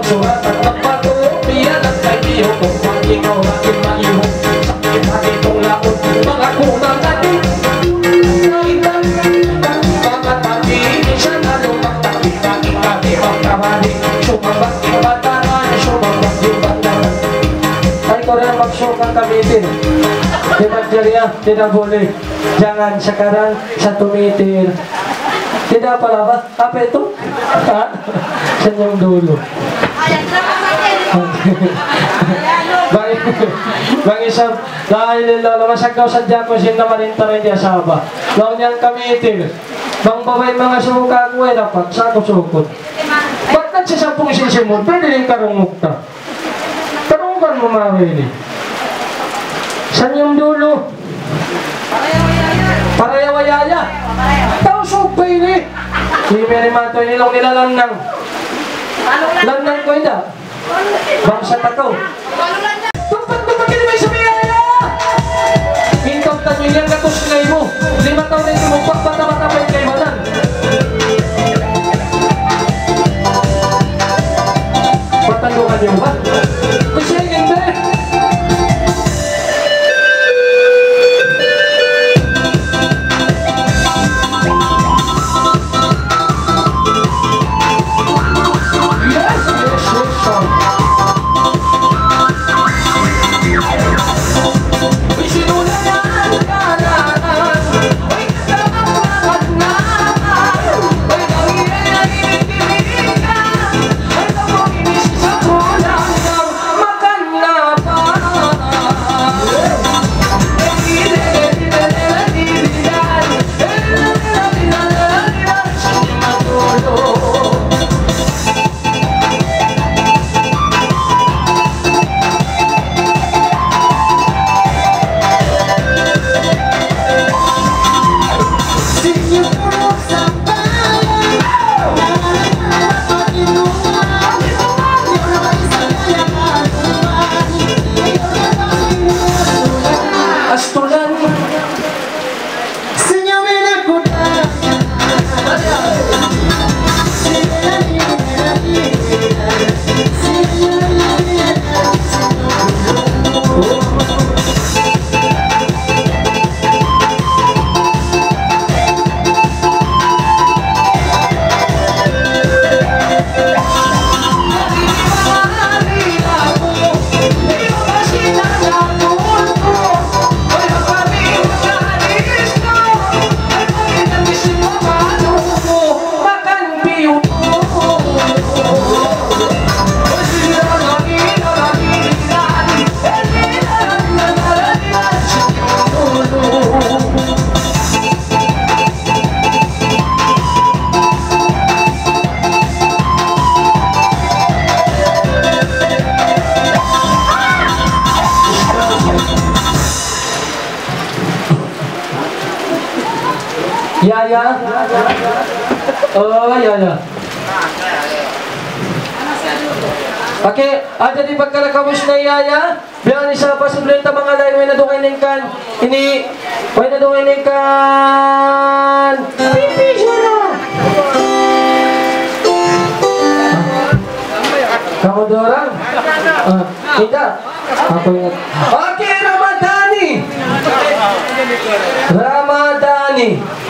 suratan ng bato, biyan at kaibiyo kung pag-ikaw natin maihong sakit natin itong laot, mga kunang natin naitang mga tabi, siya na lumang tabi na ikati magkamali, sumabak yung batangan, sumabak yung batangan. Ay ko rin mag-show kang kamitin. Di magdariya, tidak boleh. Jangan sekarang sa tumitir. Tidak pala ba? Apa itu? Senyum dulu. Bang Isam, dahil masagaw sa Diyan ko sinamaninta rin di asaba. Laon niyang kamitin. Bang babay mga suka ko dapat sa ako sukot. Ba't nagsisampung sisimod? Pwede rin karungok ka. Karungkan mo mawili. Senyum dulu. Parayawayaya. Tahu supay ni. Si Mary Mato nilang nilalanang. Lanang ko ina. Bangsa takaw. Tumpat ka naman sa biyaya. Ikaw tanyo yan katos ngay mo. 5 taon na ito mo. Pagpata-mata pa yung kaibanan. Patandungan niyo ba? Kasi hindi. Yaya? Oh, Yaya. Okay, ada di pagkalakabos na Yaya. Bilang isa pa sublenta mga lain, may nadungay ningkan. Ini, may nadungay ningkan. Pipi siya na. Kamu dorang? Tidak. Aku ingat. Okay, Ramadhani. Ramadhani.